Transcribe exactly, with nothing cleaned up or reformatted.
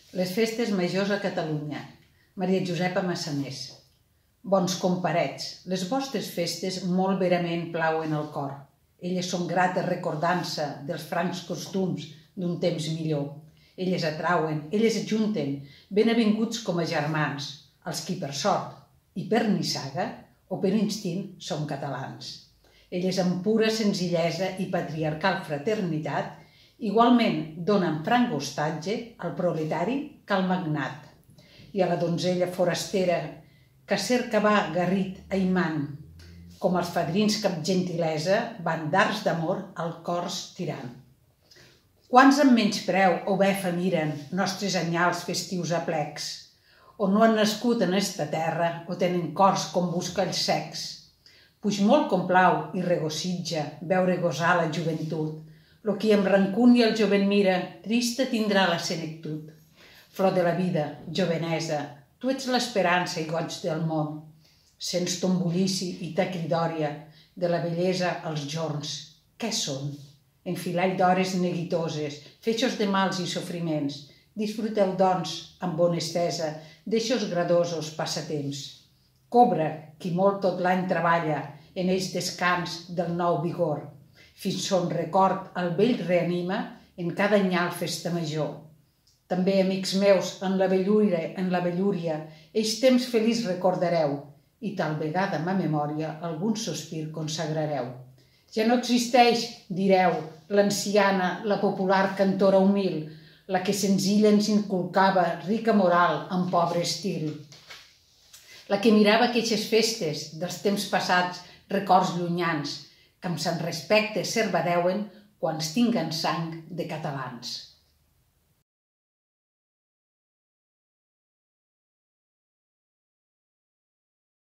Les festes majors a Catalunya. Maria Josepa Massanés. Bons comparets, les vostres festes molt verament plauen al cor. Elles són grates recordança dels francs costums d'un temps millor. Elles atrauen, elles ajunten, ben avinguts com a germans, els qui per sort i per nissaga o per instint són catalans. Elles amb pura senzillesa i patriarcal fraternitat igualment donen franc hostatge al proletari que al magnat i a la donzella forastera que cerca va garrit a imant, com els fadrins que amb gentilesa van d'arts d'amor al cors tirant. Quants amb menyspreu o befa miren nostres anyals festius aplecs, o no han nascut en esta terra o tenen cors com buscalls secs. Puix molt complau i regossitja veure gosar la joventut, lo qui amb rancúnia el jovent mira, trista tindrà la senectut. Flor de la vida, jovenesa, tu ets l'esperança i goig del món. Sents ton bullici i ta cridòria, de la bellesa als jorns. Què són? Enfilall d'hores neguitoses, feixos de mals i sofriments. Disfruteu, doncs, amb bona estesa, d'eixos gradosos passatemps. Cobra, qui molt tot l'any treballa, en ells descans del nou vigor. Fins son record el vell reanima en cada anyal festa major. També, amics meus, en la vellúria, en la vellúria, ells temps feliç recordareu i tal vegada ma memòria algun sospir consagrareu. Ja no existeix, direu, l'anciana, la popular cantora humil, la que senzilla ens inculcava rica moral en pobre estil. La que mirava aqueixes festes dels temps passats, records llunyans, que amb sant respecte servadeuen quan tinguen sang de catalans.